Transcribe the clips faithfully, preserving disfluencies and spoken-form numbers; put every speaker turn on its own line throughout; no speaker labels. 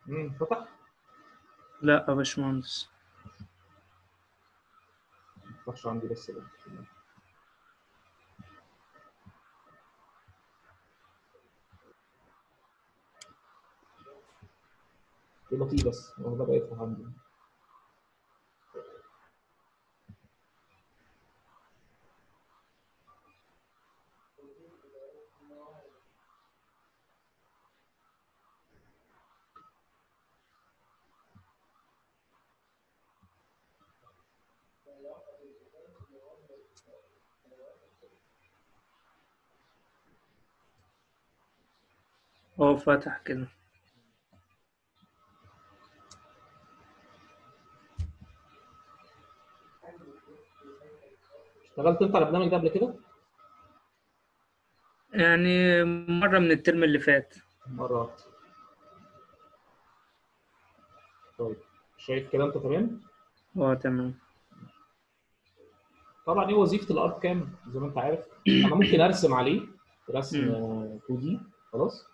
امم فتح.
لا يا باشمهندس.
ما فتحش عندي بس ده. يبقى فيه بس هو بدأ يفتح عندي.
هو فتح كده.
اشتغلت انت على البرنامج ده قبل كده؟
يعني مرة من الترم اللي فات.
مرات. طيب شايف كده انت تمام؟
اه تمام.
طبعا ايه وظيفه الارت كام زي ما انت عارف. انا ممكن ارسم عليه رسم
مم.
آه، تو دي. خلاص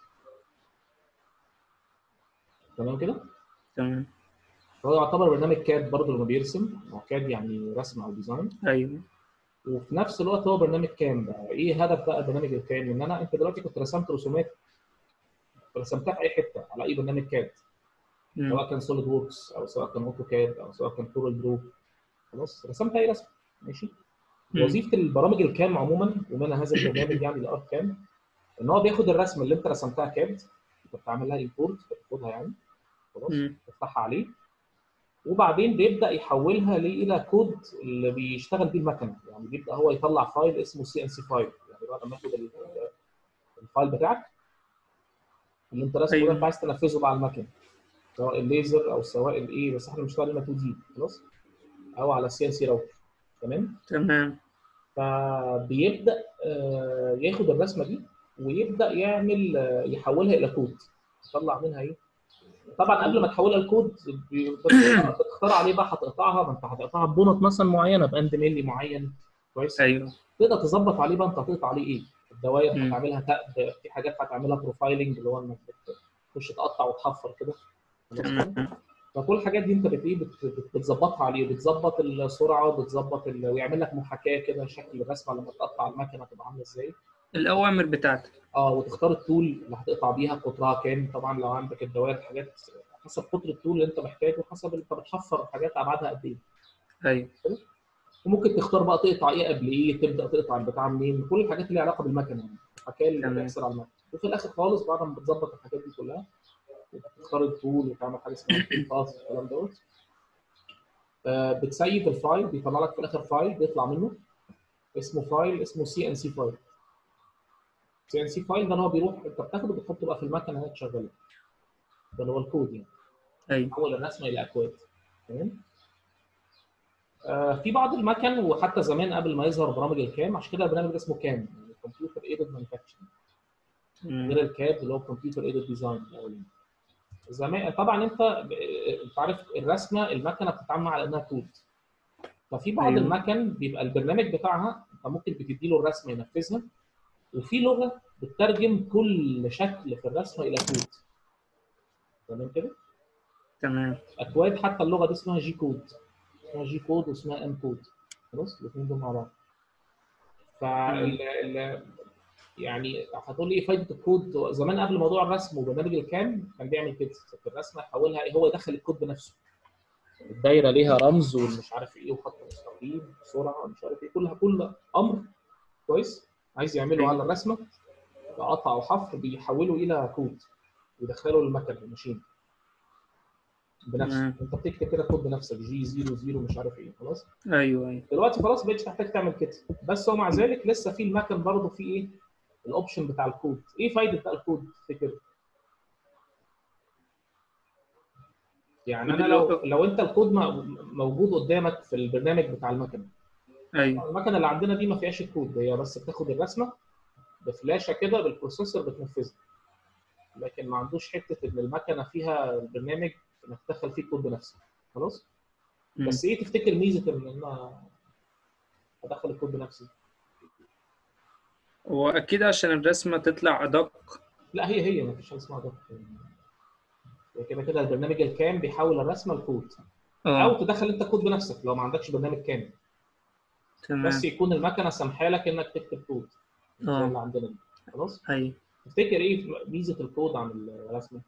تمام كده.
تمام.
هو يعتبر برنامج كاد برضه لما بيرسم. هو كاد يعني رسم او ديزاين.
أيوه.
وفي نفس الوقت هو برنامج كام بقى. ايه هدف بقى برنامج الكام؟ ان انا انت دلوقتي كنت رسمت رسومات، رسمتها في اي حته على اي برنامج كاد،
مم.
سواء كان سوليد ووركس او سواء كان اوتوكاد او سواء كان كورل درو. خلاص رسمت اي رسم. ماشي.
مم.
وظيفه البرامج الكام عموما ومنها هذا البرنامج يعني الارت كام، ان هو بياخد الرسمه اللي انت رسمتها كاد، انت بتعمل لها امبورت بتاخدها يعني. خلاص
مم.
تفتحها عليه، وبعدين بيبدا يحولها ليه الى كود اللي بيشتغل بيه المكنه. يعني بيبدا هو يطلع فايل اسمه سي ان سي فايل. يعني بعد ما ياخد ال- الفايل بتاعك اللي انت رسمه ده انت
أيوه.
عايز تنفذه بقى على المكنه، سواء الليزر او سواء الايه، بس احنا بنشتغل هنا تو دي. خلاص. او على سي ان سي راوتر. تمام.
تمام.
فبيبدا آه، ياخد الرسمه دي ويبدا يعمل آه، يحولها الى كود. يطلع منها ايه. طبعا قبل ما تحولها لكود بي- بتختار بتختار عليه بقى هتقطعها. ما انت هتقطعها ببونط مثلا معينه باند ملي معين. كويس.
أيوه.
تقدر تظبط عليه بقى انت هتقطع عليه ايه. الدوائر
مم.
هتعملها تقد، في حاجات هتعملها بروفايلنج اللي هو انك تخش تقطع وتحفر كده. خلاص كده.
تمام.
فكل الحاجات دي انت بت ايه بت- بت- بتظبطها عليه، وبتظبط السرعه وبتظبط ال... ويعمل لك محاكاه كده شكل الرسمه لما تقطع المكنه تبقى عامله ازاي.
الأوامر بتاعتك.
اه وتختار التول اللي هتقطع بيها قطرها كام. طبعا لو عندك الدوائر حاجات حسب قطر التول اللي انت محتاجه، حسب انت بتحفر حاجات ابعادها قد ايه.
أيوه.
وممكن تختار بقى تقطع ايه قبل ايه، تبدا تقطع البتاع منين، كل الحاجات اللي ليها علاقه بالمكنه يعني الحكايه اللي
تمام.
بتحصل على المكنه. وفي الاخر خالص بعد ما بتظبط الحاجات دي كلها وتختار التول وتعمل حاجه اسمها التول باث والكلام دوت، آه، بتسيب الفايل. بيطلع لك في الاخر فايل بيطلع منه اسمه فايل اسمه سي ان سي فايل. سي ان سي فايل ده اللي هو بيروح انت بتاخده بتحطه بقى في المكنه هي تشغله. ده اللي هو الكود يعني.
أيوه.
حول الرسمه الى اكواد. تمام. آه في بعض المكن وحتى زمان قبل ما يظهر برامج الكام، عشان كده البرنامج ده اسمه كام يعني كمبيوتر ايدد مانيفاكتشرنج،
مم.
غير الكاد اللي هو كمبيوتر ايدد ديزاين الاولاني. زمان طبعا انت انت عارف الرسمه المكنه بتتعامل على انها كود. ففي بعض
أيوه.
المكن بيبقى البرنامج بتاعها انت ممكن بتدي له الرسمه ينفذها، وفي لغه بتترجم كل شكل في الرسمه الى كود. تمام كده.
تمام.
اكواد حتى اللغه دي اسمها جي كود. اسمها جي كود واسمها ام كود. خلاص الاثنين دول مع بعض.
مم.
فال ال- يعني هتقول لي ايه فايده الكود. زمان قبل موضوع الرسم وبرنامج الكام كان بيعمل كده في الرسمه يحولها ايه، هو يدخل الكود بنفسه. الدايره ليها رمز ومش عارف ايه وخط مستقيم سرعه مش عارف ايه، كلها كل امر كويس عايز يعمله
أيوه.
على الرسمه قطع او حفر بيحوله الى كود ويدخله للمكنه الماشين بنفسه.
تمام.
انت بتكتب كده كود بنفسك جي صفر صفر مش عارف ايه. خلاص.
أيوه. أيوه.
دلوقتي خلاص بقتش تحتاج تعمل كده. بس ومع ذلك لسه في المكن برضه في ايه الاوبشن بتاع الكود. ايه فايده بقى الكود تفتكر؟ يعني انا
بيقول-
لو لو انت الكود موجود قدامك في البرنامج بتاع المكنه.
أيوه.
المكنه اللي عندنا دي ما فيهاش الكود، هي بس بتاخد الرسمه بفلاشه كده بالبروسيسور بتنفذها. لكن ما عندوش حته ان المكنه فيها البرنامج انك تدخل فيه الكود بنفسك. خلاص.
مم.
بس ايه تفتكر ميزه ان انا ادخل الكود بنفسي؟
وأكيد عشان الرسمة تطلع أدق.
لا هي هي ما فيش حاجه اسمها ده. كده كده البرنامج الكام بيحول الرسمه لكود،
اه
او تدخل انت كود بنفسك لو ما عندكش برنامج كامل، بس
تمام.
يكون المكنه سامحه لك انك تكتب كود زي
اه
اللي عندنا دي. خلاص.
ايوه.
تفتكر ايه ميزه الكود عن الرسمه؟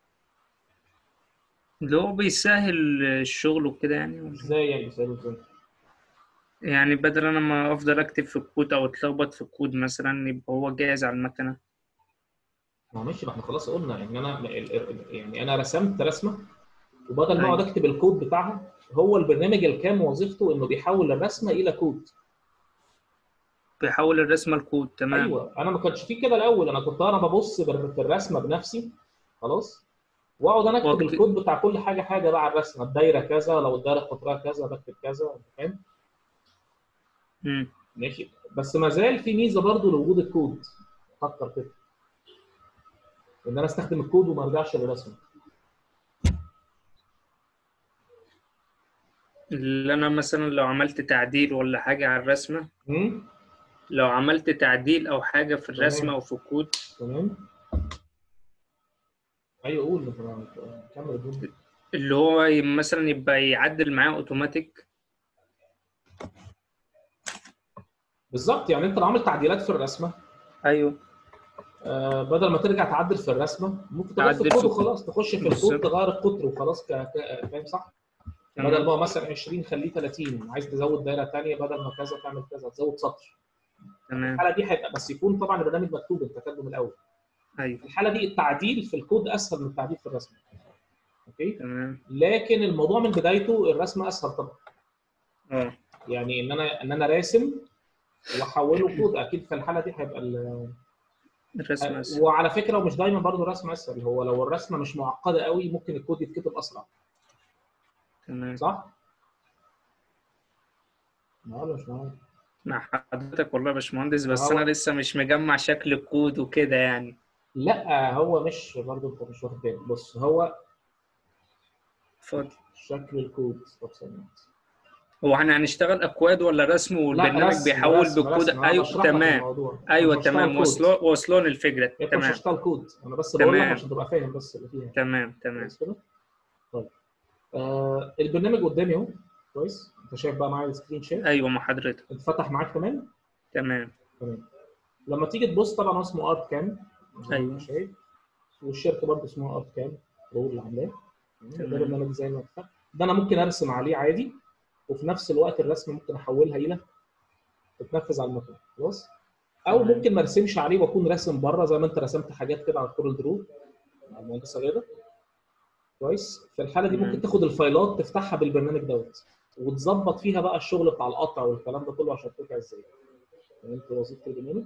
اللي هو بيسهل الشغل وكده يعني، ولا إيه؟
ازاي يعني بيسهلوا ازاي؟
يعني بدل انا ما افضل اكتب في الكود او اتلخبط في الكود مثلا، يبقى هو جاهز على المكنه.
ما هو ماشي، ما احنا خلاص قلنا ان انا ال- ال- يعني انا رسمت رسمه، وبدل ما اقعد
ايوه
اكتب الكود بتاعها، هو البرنامج الكام وظيفته انه بيحول الرسمه الى كود.
بيحول الرسمه لكود، تمام.
ايوه، انا ما كانش في كده الاول، انا كنت انا ببص بال- في الرسمه بنفسي. خلاص. واقعد انا اكتب
وقت.
الكود بتاع كل حاجه حاجه بقى على الرسمه، الدايره كذا، لو الدايره قطرها كذا بكتب كذا، انت فاهم؟
امم.
ماشي. بس ما زال في ميزه برضو لوجود الكود. فكر كده، ان انا استخدم الكود وما ارجعش للرسمه.
اللي انا مثلا لو عملت تعديل ولا حاجه على الرسمه،
امم.
لو عملت تعديل او حاجه في الرسمه
تمام.
او في الكود.
تمام. ايوه قول انت، كمل الجمله.
اللي هو ي- مثلا يبقى يعدل معاه اوتوماتيك.
بالظبط، يعني انت لو عامل تعديلات في الرسمه،
ايوه.
آه، بدل ما ترجع تعدل في الرسمه، ممكن تغير في
تعدل
الكود
في الكود.
وخلاص، تخش في الكود
بالظبط.
تغير القطر وخلاص. ك... ك... فاهم صح؟ بدل
تمام.
ما هو مثلا عشرين خليه ثلاثين، عايز تزود دايره ثانيه بدل ما كذا تعمل كذا، تزود سطر. في
تمام.
الحاله دي هيبقى بس يكون طبعا البرنامج مكتوب، انت كاتبه من الاول.
ايوه.
في الحاله دي التعديل في الكود اسهل من التعديل في الرسمه. اوكي.
تمام.
لكن الموضوع من بدايته الرسمه اسهل طبعا.
اه.
يعني ان انا ان انا راسم واحوله كود، اكيد في الحاله دي هيبقى ال...
الرسم اسهل.
وعلى فكره، ومش دايما برضو الرسم اسهل، هو لو الرسمه مش معقده قوي ممكن الكود يتكتب اسرع.
تمام.
صح؟ معايا ولا مش معايا؟
مع حضرتك والله يا باشمهندس، بس انا
فهو
لسه مش مجمع شكل الكود وكده يعني.
لا، هو مش برضو انت مش واخد بالك. بص، هو
اتفضل.
شكل الكود. طب ثانيه.
هو احنا هنشتغل اكواد ولا رسم
لا،
والبرنامج
رسم
بيحول
رسم
بالكود؟
رسم، انا
ايوه
بشرح لك
تمام.
الموضوع، انا مش
ايوه
بشتغل
تمام،
كود.
وصلوا وصلوني الفكره،
انت مش
تمام.
هتشتغل كود، انا بس بقول لك
تمام.
عشان تبقى فاهم بس اللي فيها.
تمام. تمام.
كويس كده؟ طيب. آه البرنامج قدامي اهو. كويس، انت شايف بقى معايا السكرين شير؟
ايوه مع حضرتك.
اتفتح معاك تمام؟
تمام.
تمام. لما تيجي تبص، طبعا هو اسمه ارت كام زي ما انت
ايوه.
شايف، والشركه برضه اسمها ارت كام برو اللي عاملاه. تمام؟ ده
تمام.
برنامج زي ما اتفق، ده انا ممكن ارسم عليه عادي، وفي نفس الوقت الرسم ممكن احولها الى تتنفذ على المكنه. خلاص. او
تمام.
ممكن ما ارسمش عليه واكون راسم بره زي ما انت رسمت حاجات كده على الكورل درو مع المهندسه غاده. كويس. في الحاله دي ممكن
تمام.
تاخد الفايلات تفتحها بالبرنامج دوت، وتظبط فيها بقى الشغل بتاع القطع والكلام ده كله عشان ترجع ازاي. فهمت وظيفه البرنامج؟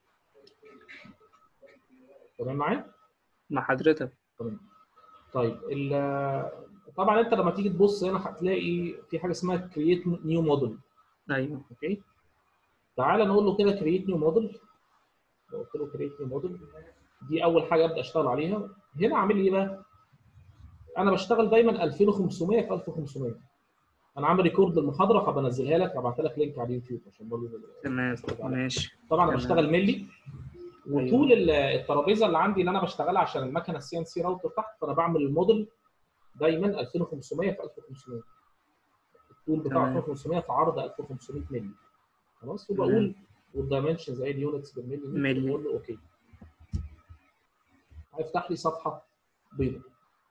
تمام معايا؟
مع حضرتك.
تمام. طيب ال- طبعا انت لما تيجي تبص هنا هتلاقي في حاجه اسمها كرييت نيو موديل.
ايوه.
اوكي. تعال نقول له كده كرييت نيو موديل. لو قلت له كرييت نيو موديل، دي اول حاجه ابدا اشتغل عليها. هنا عامل لي ايه بقى؟ انا بشتغل دايما ألفين وخمسمية في ألف وخمسمية. انا عامل ريكورد للمحاضره، هبقى انزلها لك، هبعتها لك لينك على اليوتيوب عشان برضه
تمام.
الناس ترجع لها.
ماشي.
طبعا انا
تمام.
بشتغل ملي، وطول
ايوه.
ال- الترابيزه اللي عندي اللي انا بشتغلها عشان المكنه السي ان سي راوتر تحت، فانا بعمل الموديل دايما ألفين وخمسمية في ألف وخمسمية. الطول بتاعه
تمام.
ألفين وخمسمية في عرض ألف وخمسمية مللي. خلاص.
تمام.
وبقول والدايمنشنز زي اليونتس بالملي متر،
ملي.
وبقول له اوكي. هيفتح لي صفحه بيضاء.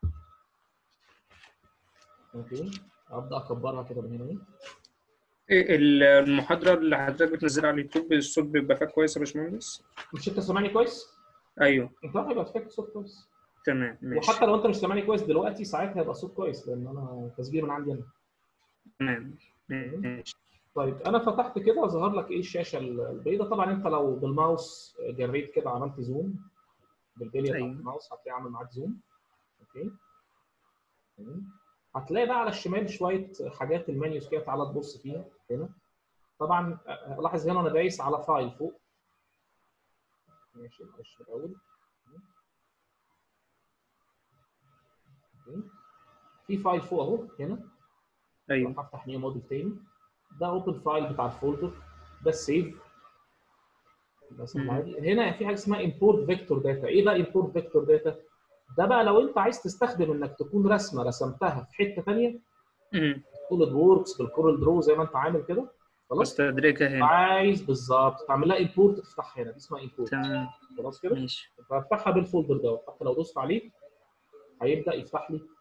اوكي. ابدا اكبرها كده من هنا اهي.
إيه ال- المحاضرة اللي حضرتك بتنزلها على اليوتيوب الصوت بيبقى فيها كويس يا باشمهندس؟
مش انت سامعني كويس؟
ايوه.
انت هيبقى فاكر صوت كويس.
تمام
وحتى
ماشي.
لو انت مش سامعني كويس دلوقتي، ساعتها هيبقى صوت كويس لان انا تسجيل من عندي انا.
تمام
تمام.
ماشي.
طيب انا فتحت كده، ظهر لك ايه الشاشه البيضاء. طبعا انت لو بالماوس جريت كده عملت زوم بالبليه بتاعت
ايوه.
الماوس، هتلاقي عامل معاك زوم. اوكي. تمام. هتلاقي بقى على الشمال شويه حاجات المنيوز كده، تعالى تبص فيها هنا. طبعا لاحظ هنا انا دايس على فايل فوق. ماشي، معلش من الاول. اوكي. في فايل فوق اهو هنا.
ايوه.
راح افتح نيو موديل تاني. ده اوبن فايل بتاع الفولدر، ده السيف. بس
مم.
العادي هنا في حاجه اسمها امبورت فيكتور داتا. ايه بقى امبورت فيكتور داتا؟ ده بقى لو انت عايز تستخدم انك تكون رسمه رسمتها في حته ثانيه،
امم
سوليد ووركس بالكورل درو زي ما انت عامل كده، خلاص،
واستدركها هنا.
عايز بالظبط تعمل لها امبورت تفتحها هنا، دي اسمها امبورت.
تمام
خلاص كده،
ماشي.
فافتحها بالفولدر دوت، حتى لو دوست عليه هيبدا يفتح لي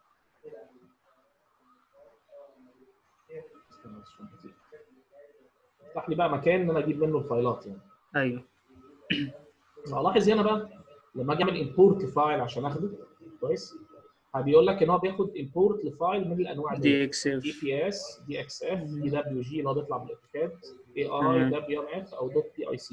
استنى بس عشان كتير. يفتح لي بقى مكان ان انا اجيب منه الفايلات يعني.
ايوه
فلاحظ هنا بقى لما اجي اعمل امبورت لفايل عشان اخده كويس، بيقول لك ان هو بياخد امبورت لفايل من الانواع دي:
دي اكس اف.
اي بي اس، دي اكس اف، دي دبليو جي اللي هو بيطلع بالاوتوكاد، اي اي،
تمام
دبليو ام اف او دوت بي اي سي.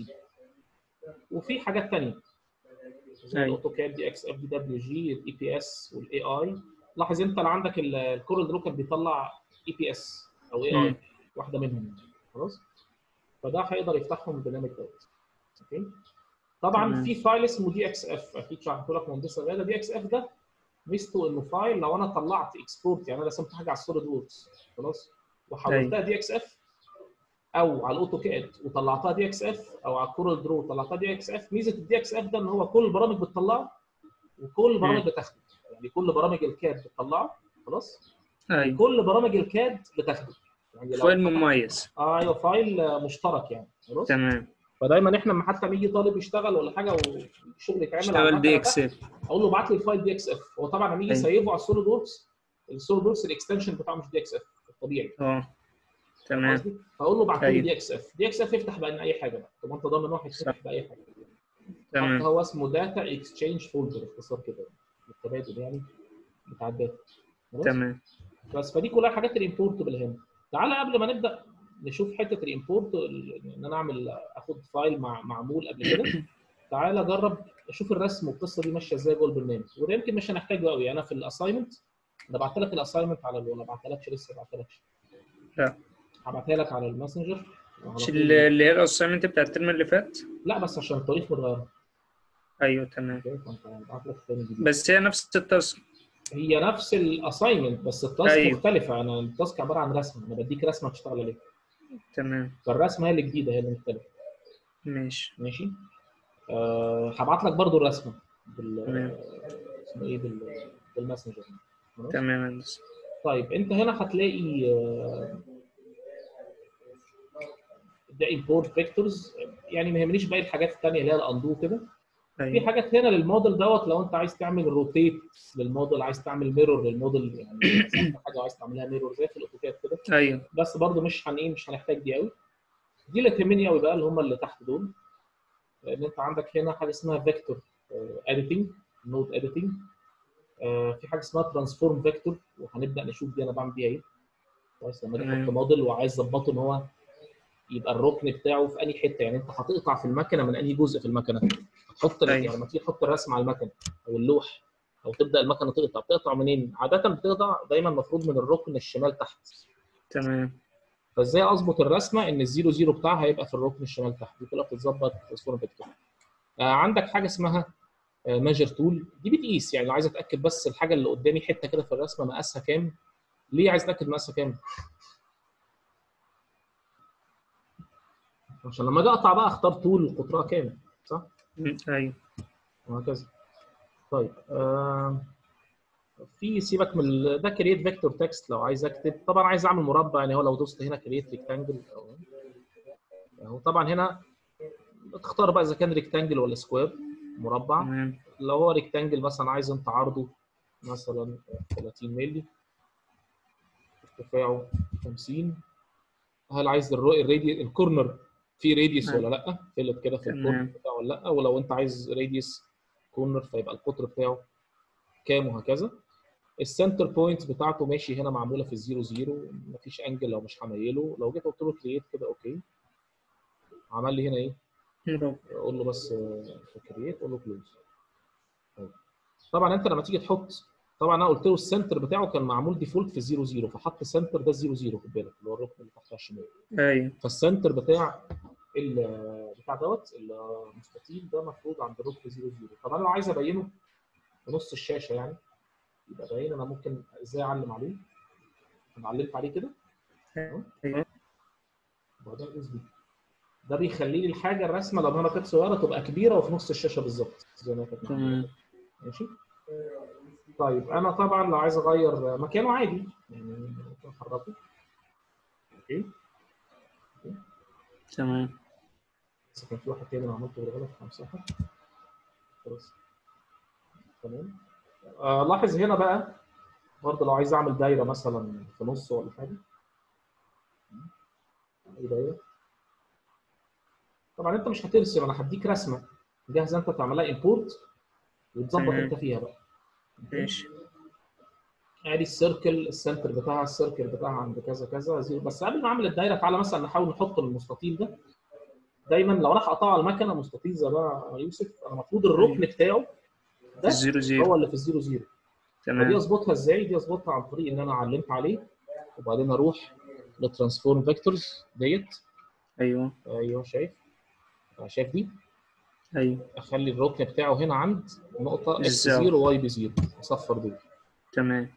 وفي حاجات ثانيه زي
ايوه
الاوتوكاد، دي اكس اف، دي دبليو جي، الاي بي اس والاي اي. لاحظ انت اللي عندك الكورل درو كان بيطلع اي بي اس او اي اي،
امم
واحده منهم خلاص. فده هيقدر يفتحهم من البرنامج دوت. اوكي. طبعا
تمام
في فايل اسمه دي اكس اف، اكيد شرحته لك مهندس غاده. دي اكس اف ده ميزته انه فايل لو انا طلعت اكسبورت، يعني انا رسمت حاجه على السوليد ووركس خلاص
ايوه
وحولتها دي اكس اف، او على الاوتوكاد وطلعتها دي اكس اف، او على الكورل درو وطلعتها دي اكس اف. ميزه الدي اكس اف ده ان هو كل البرامج بتطلعه وكل البرامج
امم
بتاخده، يعني كل برامج الكاد بتطلعه خلاص،
ايوه
وكل برامج الكاد بتاخده. يعني لو
فايل
فتح
مميز.
آه ايوه فايل مشترك يعني خلاص.
تمام.
فدايما احنا لما حتى لما يجي طالب يشتغل ولا حاجه والشغل يتعمل على
اشتغل دي
المكنه
اكس
تحت،
اف.
اقول له ابعت لي الفايل دي اكس اف. هو طبعا لما يجي
ايوه
يسيبه على السوليد ووركس، السوليد ووركس الاكستنشن بتاعه مش دي اكس اف الطبيعي،
اه
فاهم
تمام.
قصدي؟ فاقول له ابعته لي
ايوه
دي اكس اف. دي اكس اف يفتح بقى اي حاجه بقى، طب انت ضامن واحد
صح.
يفتح باي حاجه. حتى
تمام
هو اسمه داتا اكسشينج فولدر، اختصار كده التبادل يعني بتاع الداتا خلاص.
تمام
بس فدي كلها حاجات الامبورتبل هنا. تعالى قبل ما نبدا نشوف حته الامبورت، ان انا اعمل اخد فايل مع معمول قبل كده. تعالى جرب اشوف الرسم والقصه دي ماشيه ازاي جوه البرنامج، وده يمكن مش هنحتاجه قوي. انا في الاساينمنت انا بعت لك الاساينمنت على ولا ما بعتلكش لسه؟ ما بعتلكش،
لا
هبعتها لك على الماسنجر وعلى
مش
طول.
اللي هي الاسايمنت بتاع الترم اللي فات.
لا بس عشان التاريخ متغير.
ايوه تمام.
اوكي فانت هبعت لك تاني جديد.
بس هي نفس التاسك.
هي نفس الاساينمنت بس التاسك
ايوه
مختلفه. انا التاسك عباره عن رسمه، انا بديك رسمه تشتغل عليها،
تمام
فالرسمه هي اللي جديده، هي اللي مختلفه.
ماشي.
ماشي. أه هبعت لك برضو الرسمه بال
تمام
اسمه ايه بال... بالماسنجر خلاص.
تمام يا هندسة.
طيب انت هنا هتلاقي آه، ده امبورت فيكتورز، يعني ما يهمنيش باقي الحاجات الثانيه اللي هي الاندو كده. في
ايوه
حاجات هنا للموديل دوت، لو انت عايز تعمل روتيت للموديل، عايز تعمل ميرور للموديل، يعني رسمت حاجه وعايز تعملها ميرور زي في الاوتوكاد كده،
ايوه
بس برضو مش هن ايه مش هنحتاج دي قوي. دي اللي تهمني قوي بقى اللي هم اللي تحت دول، لان انت عندك هنا حاجه اسمها فيكتور اديتنج، نود اديتنج. في حاجه اسمها ترانسفورم فيكتور، وهنبدا نشوف دي انا بعمل بيها ايه. بس لما اجي احط
تمام
موديل وعايز اظبطه ان هو يبقى الركن بتاعه في انهي حته، يعني انت هتقطع في المكنه من انهي جزء في المكنه، تحط
ايوه
يعني لما تيجي تحط الرسم على المكنه او اللوح او تبدا المكنه تقطع، بتقطع منين؟ عاده بتقطع دايما المفروض من الركن الشمال تحت.
تمام
فازاي اظبط الرسمه ان الزيرو زيرو بتاعها هيبقى في الركن الشمال تحت؟ دي كلها بتتظبط ترانسفورم فيكتور. آه عندك حاجه اسمها ماجر تول، دي بتقيس، يعني لو عايز اتاكد بس الحاجه اللي قدامي حته كده في الرسمه مقاسها كام. ليه عايز اتاكد مقاسها كام؟ عشان لما اجي اقطع بقى اختار تول قطرها كام، صح؟
م، ايوه
وهكذا. طيب آه في سيبك من ال- ده كرييت فيكتور تكست. لو عايز اكتب طبعا عايز اعمل مربع، يعني هو لو دوست هنا كرييت ريكتانجل اهو، طبعا هنا تختار بقى اذا كان ريكتانجل ولا سكوير مربع.
تمام
لو هو ريكتانجل مثلا عايز انت عرضه مثلا ثلاثين مللي، ارتفاعه خمسين. هل عايز الراديوس الكورنر في راديوس
أيوة.
ولا لا؟ فيلت كده في الكورنر
تمام
بتاعه ولا لا؟ ولو انت عايز راديوس كورنر فيبقى القطر بتاعه كام وهكذا. السنتر بوينت بتاعته ماشي هنا معموله في الزيرو زيرو، مفيش انجل لو مش هميله. لو جيت قلت له كرييت كده اوكي، عمل لي هنا ايه؟
مربع.
اقول له بس كرييت، اقول له كلوز. طبعا انت لما تيجي تحط، طبعا انا قلت له السنتر بتاعه كان معمول ديفولت في الزيرو زيرو، فحط السنتر ده الزيرو زيرو، خد بالك اللي هو الركن اللي تحت على الشمال.
ايوه
فالسنتر بتاع ال- بتاع دوت المستطيل ده المفروض عند الركن زيرو زيرو. طب انا لو عايز ابينه في نص الشاشه يعني يبقى باين، انا ممكن ازاي اعلم عليه؟ انا علمت عليه كده اهو،
ايوه
وده الاس بي. ده بيخلي لي الحاجه الرسمه لما انا كانت صغيره تبقى كبيره وفي نص الشاشه بالظبط زي ما كانت معموله
تمام
كده. ماشي. طيب انا طبعا لو عايز اغير مكانه عادي يعني ممكن احركه. اوكي
تمام.
بس كان في واحد تاني انا عملته بالغلط همسحه. خلاص تمام. آه لاحظ هنا بقى برضه لو عايز اعمل دايره مثلا في نص ولا حاجه، اي دايره. طبعا انت مش هترسم، انا هديك رسمه جاهزه انت تعملها امبورت وتظبط
تمام
انت فيها بقى.
ماشي.
ادي السيركل، السنتر بتاعها، السيركل بتاعها عند كذا كذا زيرو. بس قبل ما اعمل الدايره تعالى مثلا نحاول نحط المستطيل ده. دايما لو انا هقطع على المكنه مستطيل زي ده يا يوسف، انا المفروض الركن بتاعه
في
ده
الزيرو زيرو.
هو اللي في الزيرو زيرو. فدي
تمام.
اظبطها ازاي؟ دي اظبطها عن طريق ان انا علمت عليه وبعدين اروح للترانسفورم فيكتورز ديت.
ايوه
ايوه شايف؟ شايف دي؟
ايوه
اخلي الركن بتاعه هنا عند نقطه اكس
بالظبط.
زيرو واي بزيرو، اصفر دول.
تمام.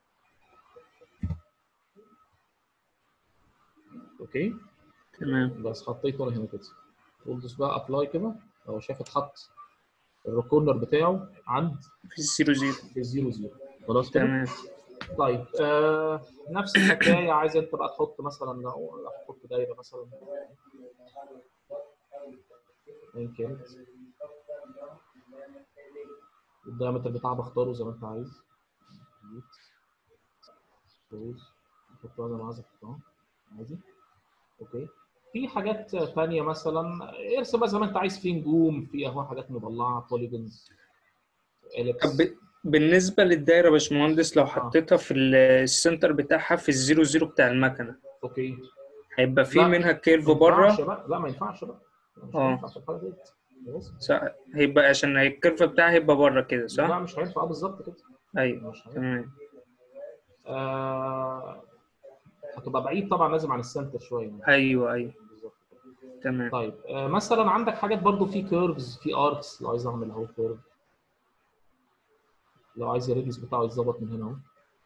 اوكي
تمام.
بس حطيته انا هنا كده. تدوس بقى ابلاي كده اهو، شايف اتحط الكورنر بتاعه عند
في الزيرو زيرو.
في الزيرو زيرو. خلاص كده.
تمام.
طيب آه نفس الحكايه، عايز انت بقى تحط مثلا لو تحط دايره مثلا ايا كانت، الدايمتر بتاعها بختاره زي ما انت عايز. احطها زي ما عايز احطها عادي. اوكي. في حاجات ثانيه مثلا ارسم بقى زي ما انت عايز، في نجوم، في اهو حاجات مضلعه، بوليجونز،
طب
اليبس.
ب- بالنسبة للدايرة يا باشمهندس، لو
اه
حطيتها في ال- السنتر بتاعها في الزيرو زيرو بتاع المكنة،
اوكي.
هيبقى في
لا
منها كيرف
ما ينفعش
بره؟
بقى، لا ما ينفعش بقى، مش
اه
هينفع في الحاله ديت. خلاص.
صح. هيبقى عشان الكيرف بتاعها هيبقى بره كده
لا
صح؟
مش هينفع، اه بالظبط كده.
ايوه
مش هينفع.
تمام.
آه هتبقى بعيد طبعا، لازم عن السنتر شويه يعني.
ايوه ايوه
بالظبط.
تمام.
طيب آه مثلا عندك حاجات برضو في كيرفز، في اركس، لو عايز اعمل اهو كيرف، لو عايز الريديوس بتاعه يتظبط من هنا اهو.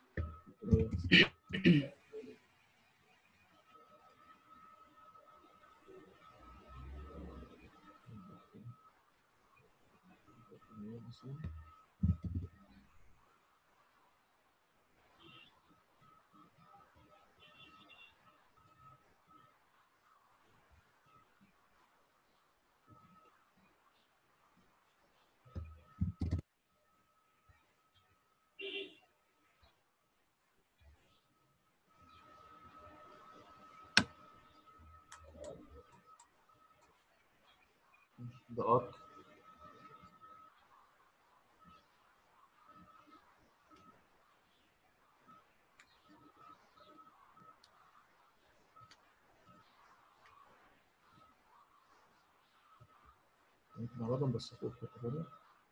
ده ارك. ممكن اعرضهم بس فوق حته ثانيه.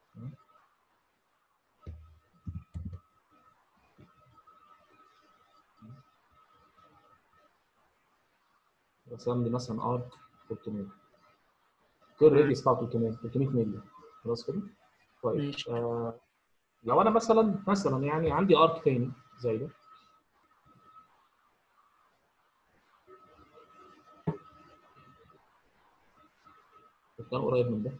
رسم لي مثلا ارك ثلاثمية، كل
تمام
الريديوس بتاعه ثلاثمية ثلاثمية مللي. خلاص كده. طيب
ماشي.
آه لو انا مثلا مثلا يعني عندي ارك تاني زي ده، كان قريب من ده،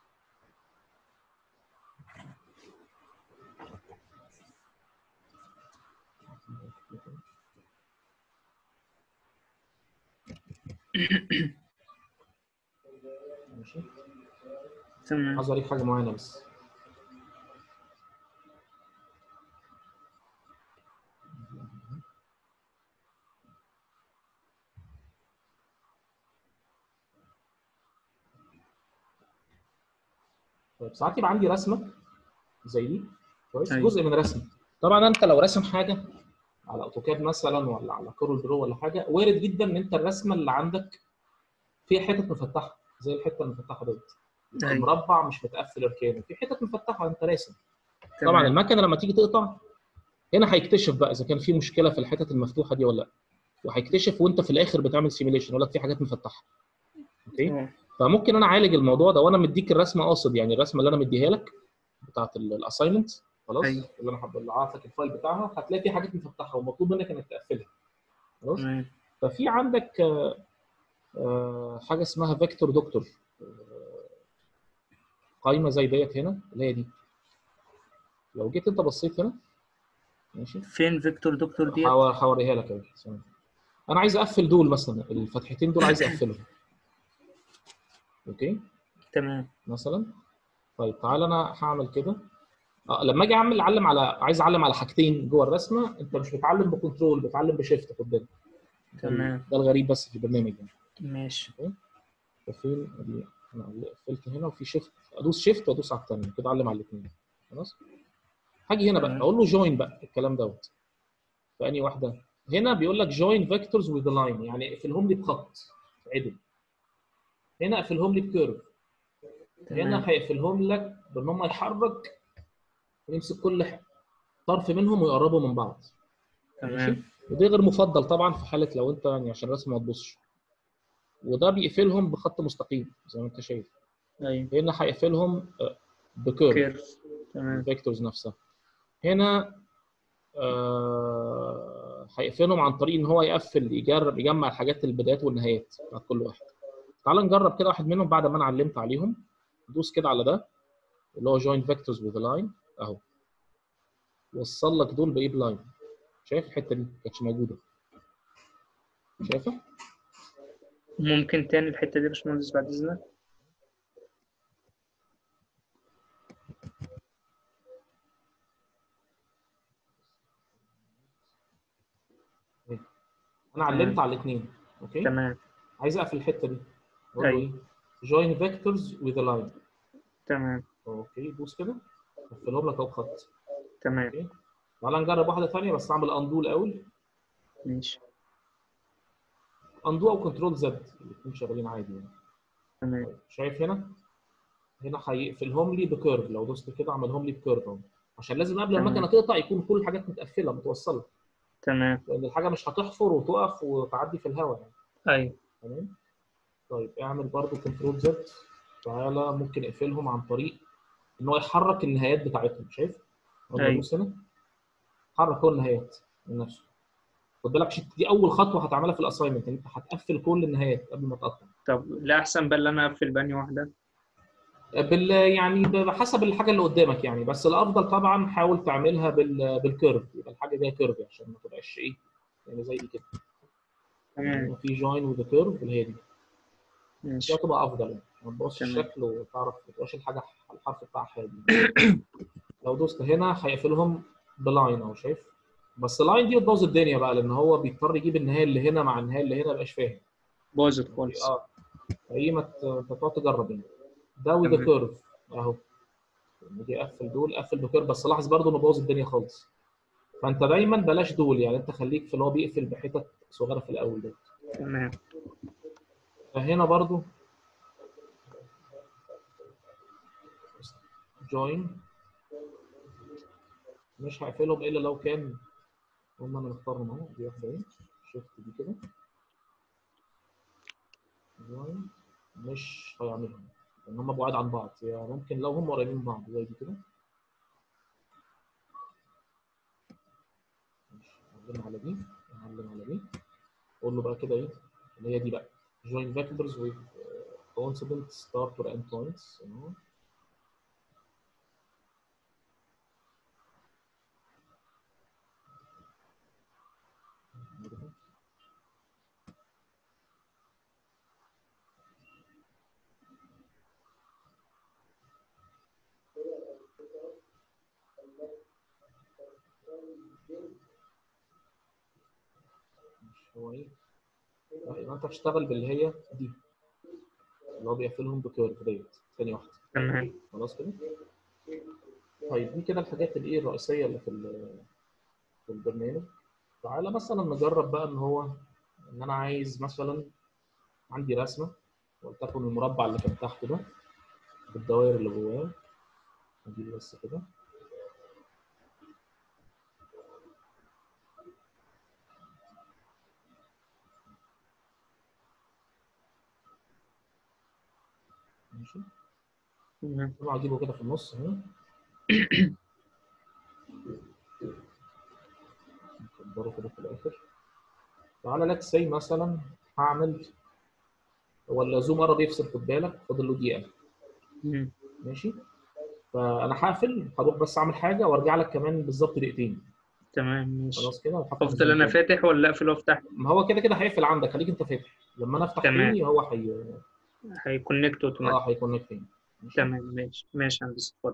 ماشي.
تمام.
عايز اوريك حاجه معينه بس. طيب ساعات يبقى عندي رسمه زي دي، كويس،
ايوه
جزء من رسم. طبعا انت لو راسم حاجه على اوتوكاد مثلا ولا على كورل درو ولا حاجه، وارد جدا ان انت الرسمه اللي عندك فيها حتت مفتحه زي الحته المفتحه ديت، يبقى
ايوه
المربع مش متقفل اركانه، في حتت مفتحه انت راسم. طبعا
تمام.
المكنه لما تيجي تقطع هنا هيكتشف بقى اذا كان في مشكله في الحتت المفتوحه دي ولا لا، وهيكتشف وانت في الاخر بتعمل سيميليشن يقول لك في حاجات مفتحه. اوكي.
اه
فممكن انا اعالج الموضوع ده وانا مديك الرسمه قاصد، يعني الرسمه اللي انا مديها لك بتاعت الاساينمنت، خلاص،
ايوه
اللي انا حب- اللي عارف لك الفايل بتاعها، هتلاقي في حاجات مفتحه ومطلوب منك انك تقفلها. خلاص.
تمام.
ففي عندك آه، حاجه اسمها فيكتور دكتور، قائمه زي ديت هنا اللي هي دي. لو جيت انت بصيت هنا ماشي،
فين فيكتور دكتور ديت؟
هور- هوريها لك اهي. ثواني. انا عايز اقفل دول مثلا، الفتحتين دول عايز اقفلهم. اوكي
تمام
مثلا. طيب تعالى انا هعمل كده. اه لما اجي اعمل اعلم على، عايز اعلم على حاجتين جوه الرسمه، انت مش بتعلم بكنترول، بتعلم بشيفت. خد بالك، ده ال-
تمام
ده الغريب بس في البرنامج ده.
ماشي
اوكي فين ادي، انا قفلت هنا وفي شيفت، ادوس شيفت وادوس على الثانيه كده اعلم على الاثنين. خلاص. هاجي هنا بقى
تمام
اقول له جوين بقى الكلام دوت. فاني واحده هنا بيقول لك جوين فيكتورز وذ لاين، يعني اقفلهم لي بخط عدل. هنا اقفلهم لي بكيرف.
تمام
هنا هيقفلهم لك بان هم يحرك ويمسك كل ح- طرف منهم ويقربوا من بعض. ماشي.
تمام
وده غير مفضل طبعا في حاله لو انت يعني عشان الرسم ما تبصش. وده بيقفلهم بخط مستقيم زي ما انت شايف.
ايوه
هنا هيقفلهم آه، بكيرف،
كيرف تمام
الفيكتورز نفسها. هنا آه، هيقفلهم عن طريق ان هو يقفل، يجرب يجمع الحاجات البدايات والنهايات بتاعت كل واحد. تعال نجرب كده واحد منهم بعد ما انا علمت عليهم. دوس كده على ده اللي هو join vectors with a line اهو. وصل لك دول بايه؟ بلاين. شايف الحته دي ما كانتش موجوده؟ شايفها؟
ممكن تاني الحتة دي يا باشمهندس بعد إذنك؟
انا علمت
تمام
على الاثنين. اوكي
تمام
عايز اقفل الحته دي، اقول له
أيوه
ايه؟ join vectors with a line.
تمام
اوكي دوس كده اقفلهم لك اهو بخط.
تمام
اوكي تعالى نجرب واحده ثانيه بس اعمل اندو الاول.
ماشي
اندو او كنترول زد الاثنين شغالين عادي يعني.
تمام
طيب شايف هنا؟ هنا هيقفلهم لي بكيرف. لو دوست كده اعملهم لي بكيرف اهو، عشان لازم قبل المكنه
تمام
تقطع يكون كل الحاجات متقفله متوصله،
تمام
لان الحاجه مش هتحفر وتقف وتعدي في الهواء يعني.
أيوه
تمام. طيب اعمل برضو كنترول زد. تعالى ممكن اقفلهم عن طريق ان هو يحرك النهايات بتاعتهم. شايف؟ اقول له
أيوه
دوس هنا، حرك هو النهايات من نفسه. خد بالك شيت، دي اول خطوه هتعملها في الاساينمنت، انت هتقفل كل النهايات قبل ما تقطع.
طب لا أحسن بقى اللي أنا أقفل بأني واحدة؟
بال يعني بحسب الحاجه اللي قدامك يعني، بس الافضل طبعا حاول تعملها بال بالكيرف، يبقى الحاجه دي كيرف عشان ما تبقاش ايه يعني زي دي كده.
تمام
يعني في جوين وذ كيرف اللي هي دي، دي
ماشي
هتبقى افضل يعني، ما تبقاش
تمام
الشكل وتعرف ما تبقاش الحاجه الحرف بتاعها هادي. لو دوست هنا هيقفلهم بلاين اهو. شايف؟ بس اللاين دي بتبوظ الدنيا بقى، لان هو بيضطر يجيب النهايه اللي هنا مع النهايه اللي هنا، ما يبقاش فاهم.
باظت
اوكي
خالص
اه. فايه ما ت- انت تقعد تجرب يعني. ده وذ
تمام
كيرف اهو. نيجي اقفل دول، اقفل بكيرف، بس لاحظ برضو انه بوظ الدنيا خالص. فانت دايما بلاش دول يعني، انت خليك في اللي هو بيقفل بحتت صغيره في الاول ده.
تمام
فهنا برضو جوين مش هقفلهم الا لو كان هم انا مختارهم اهو. دي واحده اهي، شيفت دي كده. جوين مش هيعملهم لان هم بعاد عن بعض، يعني ممكن لو هم قريبين من بعض زي دي كده. نعلم على دي، نعلم على دي. اقول له بقى كده ايه اللي هي دي بقى، join vectors with uh, coincident start or end points. أهو. مش هو ايه؟ لا يبقى انت هتشتغل باللي هي دي اللي هو بيقفلهم بكيرف ديت ثانيه واحده.
تمام
خلاص كده. طيب دي كده الحاجات الايه الرئيسيه اللي في ال- في البرنامج. تعالى مثلا نجرب بقى ان هو ان انا عايز مثلا عندي رسمه ولتكن المربع اللي كان تحت ده بالدوائر اللي جواه. اجيب بس كده. ماشي.
تمام
طبعا اجيبه كده في النص اهو. نكبره كده في الاخر. تعالى لك سي مثلا هعمل، ولا زوم قرب يفصل، خد بالك فاضل له دقيقه.
مم.
ماشي. فانا هقفل، هروح بس اعمل حاجه وارجع لك كمان بالظبط دقيقتين.
تمام ماشي.
خلاص كده، وهفتح
افضل
الزوم
انا
تاني.
فاتح ولا اقفل وافتح؟
ما هو كده كده هيقفل عندك، خليك انت فاتح. لما انا افتح
تمام،
تاني هو حي
هيكونكت اوتوماتيك.
اه هيكونكت تاني. ماشي.
تمام ماشي ماشي يا هندسة، اتفضل.